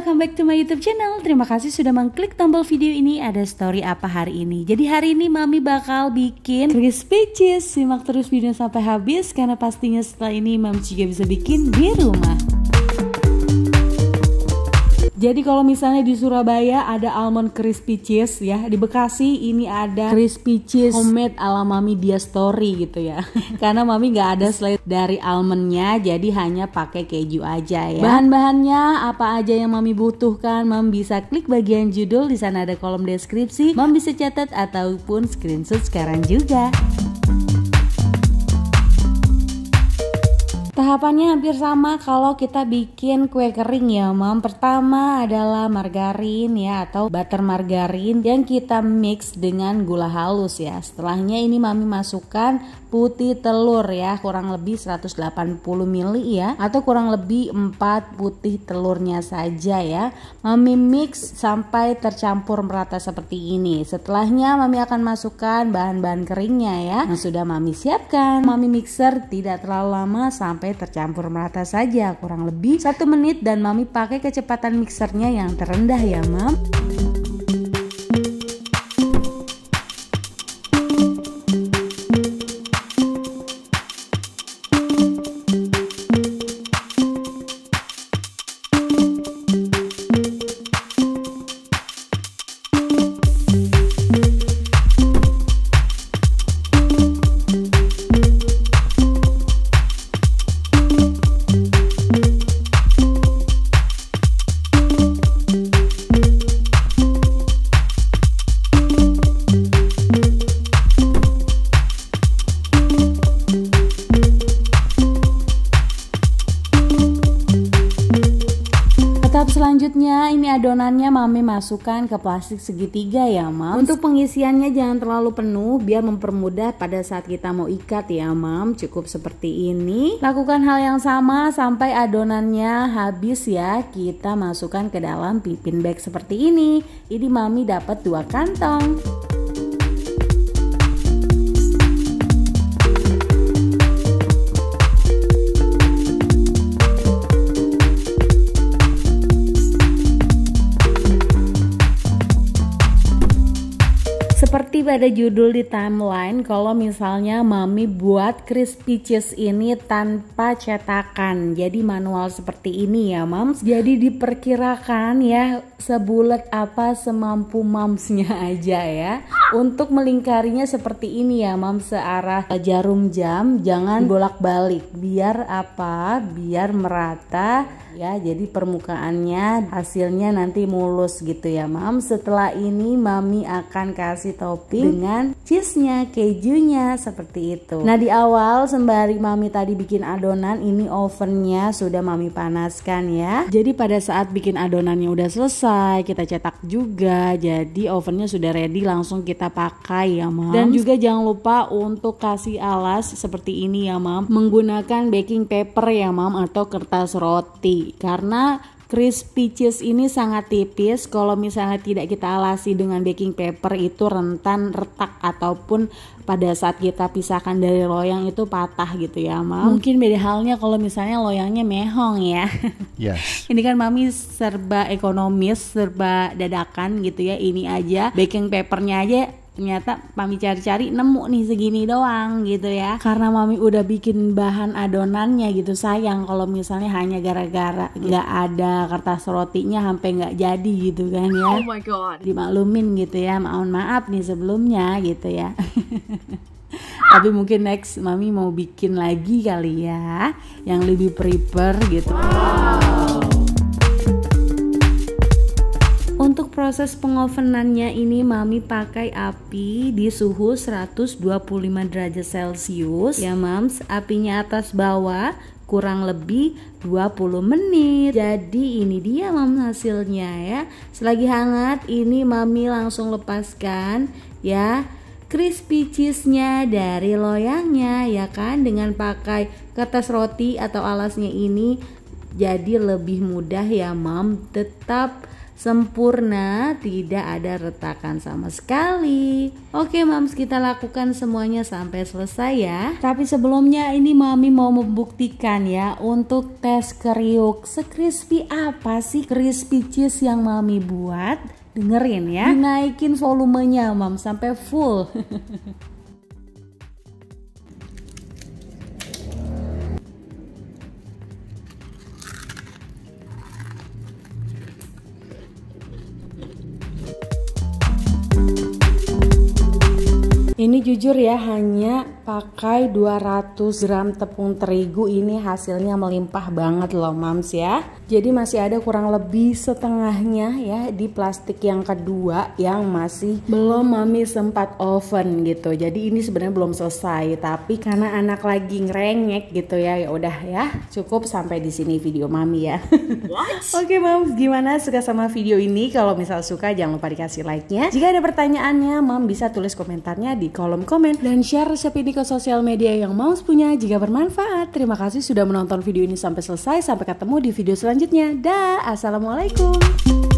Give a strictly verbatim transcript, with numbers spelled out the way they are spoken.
welcome back to my YouTube channel. Terima kasih sudah mengklik tombol video ini. Ada story apa hari ini? Jadi hari ini Mami bakal bikin crispy cheese. Simak terus video sampai habis karena pastinya setelah ini Mami juga bisa bikin di rumah. Jadi kalau misalnya di Surabaya ada almond crispy cheese ya, di Bekasi ini ada crispy cheese homemade ala Mami Dia Story gitu ya. Karena Mami nggak ada selain dari almondnya, jadi hanya pakai keju aja ya. Bahan-bahannya apa aja yang Mami butuhkan, Mami bisa klik bagian judul, di sana ada kolom deskripsi. Mami bisa catat ataupun screenshot sekarang juga. Tahapannya hampir sama kalau kita bikin kue kering ya Mam. Pertama adalah margarin ya atau butter margarin yang kita mix dengan gula halus ya. Setelahnya ini Mami masukkan putih telur ya, kurang lebih seratus delapan puluh mililiter ya, atau kurang lebih empat putih telurnya saja ya. Mami mix sampai tercampur merata seperti ini. Setelahnya Mami akan masukkan bahan-bahan keringnya ya yang sudah Mami siapkan. Mami mixer tidak terlalu lama sampai tercampur merata saja, kurang lebih satu menit, dan Mami pakai kecepatan mixernya yang terendah ya Mam. Selanjutnya ini adonannya Mami masukkan ke plastik segitiga ya Mam. Untuk pengisiannya jangan terlalu penuh biar mempermudah pada saat kita mau ikat ya Mam. Cukup seperti ini. Lakukan hal yang sama sampai adonannya habis ya. Kita masukkan ke dalam piping bag seperti ini. Ini Mami dapat dua kantong. Seperti pada judul di timeline, kalau misalnya Mami buat crispy cheese ini tanpa cetakan, jadi manual seperti ini ya Mams. Jadi diperkirakan ya sebulat apa semampu Mamsnya aja ya. Untuk melingkarinya seperti ini ya Mams, searah jarum jam, jangan bolak-balik, biar apa? Biar merata ya, jadi permukaannya hasilnya nanti mulus gitu ya Mam. Setelah ini Mami akan kasih topping dengan cheese-nya, kejunya seperti itu. Nah di awal sembari Mami tadi bikin adonan, ini ovennya sudah Mami panaskan ya. Jadi pada saat bikin adonannya udah selesai, kita cetak juga, jadi ovennya sudah ready, langsung kita pakai ya Mam. Dan juga jangan lupa untuk kasih alas seperti ini ya Mam, menggunakan baking paper ya Mam atau kertas roti. Karena crispy cheese ini sangat tipis, kalau misalnya tidak kita alasi dengan baking paper itu rentan retak ataupun pada saat kita pisahkan dari loyang itu patah gitu ya Mam. Mungkin beda halnya kalau misalnya loyangnya mehong ya. Yes. Ini kan Mami serba ekonomis, serba dadakan gitu ya. Ini aja baking papernya aja ternyata Mami cari-cari nemu nih segini doang gitu ya. Karena Mami udah bikin bahan adonannya gitu, sayang kalau misalnya hanya gara-gara nggak ada kertas rotinya sampai nggak jadi gitu kan ya. Oh my god. Dimaklumin gitu ya, mohon maaf nih sebelumnya gitu ya. Tapi mungkin next Mami mau bikin lagi kali ya, yang lebih prepare gitu. Wow. Untuk proses pengovenannya ini Mami pakai api di suhu seratus dua puluh lima derajat Celcius ya Mams. Apinya atas bawah kurang lebih dua puluh menit. Jadi ini dia Mams hasilnya ya. Selagi hangat ini Mami langsung lepaskan ya crispy cheese-nya dari loyangnya ya kan. Dengan pakai kertas roti atau alasnya ini jadi lebih mudah ya Mam. Tetap sempurna, tidak ada retakan sama sekali. Oke Mams, kita lakukan semuanya sampai selesai ya. Tapi sebelumnya ini Mami mau membuktikan ya untuk tes kriuk, sekrispy apa sih crispy cheese yang Mami buat. Dengerin ya, dinaikin volumenya Mams sampai full. Ini jujur ya, hanya pakai dua ratus gram tepung terigu, ini hasilnya melimpah banget loh Mams ya. Jadi masih ada kurang lebih setengahnya ya di plastik yang kedua yang masih belum Mami sempat oven gitu. Jadi ini sebenarnya belum selesai, tapi karena anak lagi ngerengek gitu ya, ya udah ya, cukup sampai di sini video Mami ya. Oke Mams, gimana, suka sama video ini? Kalau misal suka jangan lupa dikasih like-nya. Jika ada pertanyaannya, Mam bisa tulis komentarnya di kolom komen dan share resep ini ke sosial media yang Mams punya jika bermanfaat. Terima kasih sudah menonton video ini sampai selesai. Sampai ketemu di video selanjutnya. Dah, assalamualaikum.